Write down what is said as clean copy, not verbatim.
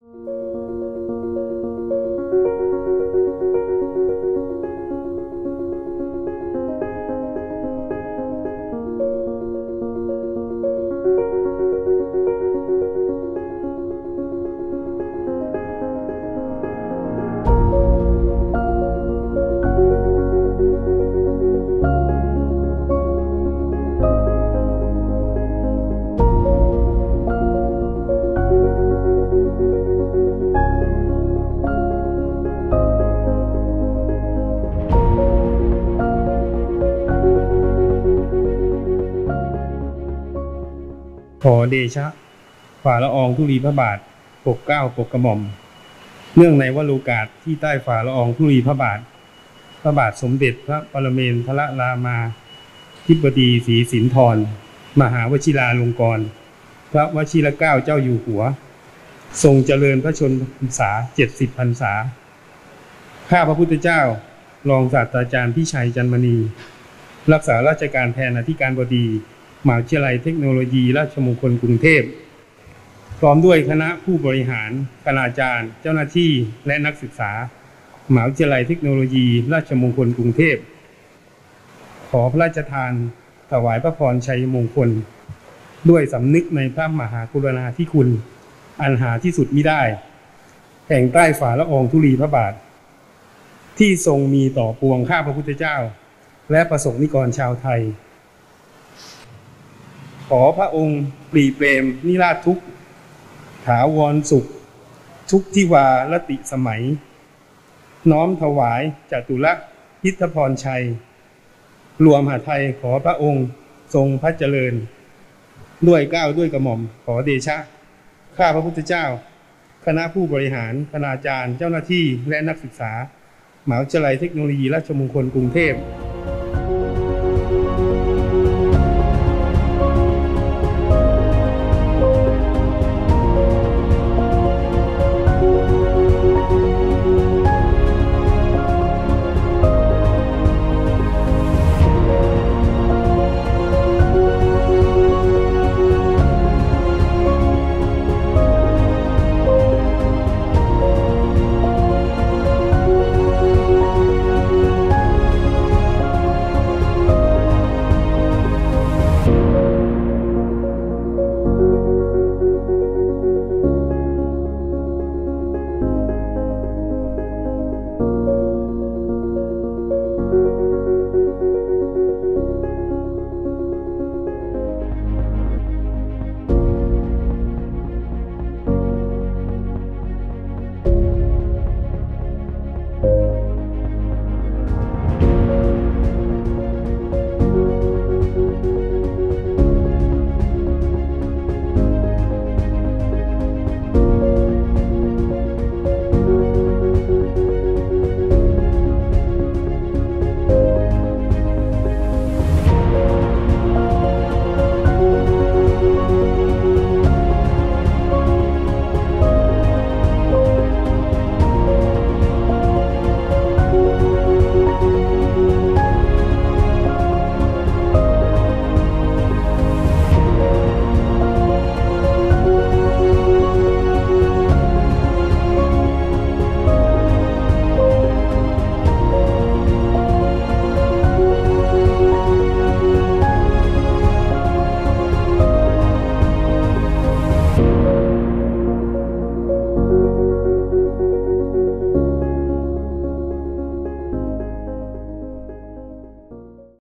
ขอเดชะฝ่าละอองธุลีพระบาทปกเกล้าปกกระหม่อมเนื่องในวโรกาสที่ใต้ฝ่าละอองธุลีพระบาทสมเด็จพระปรเมนทรรามาธิบดีศรีสินธรมหาวชิราลงกรณ์พระวชิรเกล้าเจ้าอยู่หัวทรงเจริญพระชนพรรษา70 พรรษาข้าพระพุทธเจ้ารองศาสตราจารย์พิชัยจันมณีรักษาราชการแทนอธิการบดีมหาวิทยาลัยเทคโนโลยีราชมงคลกรุงเทพพร้อมด้วยคณะผู้บริหารคณาจารย์เจ้าหน้าที่และนักศึกษามหาวิทยาลัยเทคโนโลยีราชมงคลกรุงเทพขอพระราชทานถวายพระพรชัยมงคลด้วยสำนึกในพระมหากรุณาธิคุณอันหาที่สุดมิได้แห่งใต้ฝ่าละอองธุลีพระบาทที่ทรงมีต่อปวงข้าพระพุทธเจ้าและประสงค์นิกรชาวไทยขอพระองค์ปรีเปรมนิราชทุกข์ถาวรสุขทุกทิวารติสมัยน้อมถวายจตุรพิทธพรชัยรวมหาไทยขอพระองค์ทรงพระเจริญด้วยเกล้าด้วยกระหม่อมขอเดชะข้าพระพุทธเจ้าคณะผู้บริหารคณาจารย์เจ้าหน้าที่และนักศึกษามหาวิทยาลัยเทคโนโลยีราชมงคลกรุงเทพ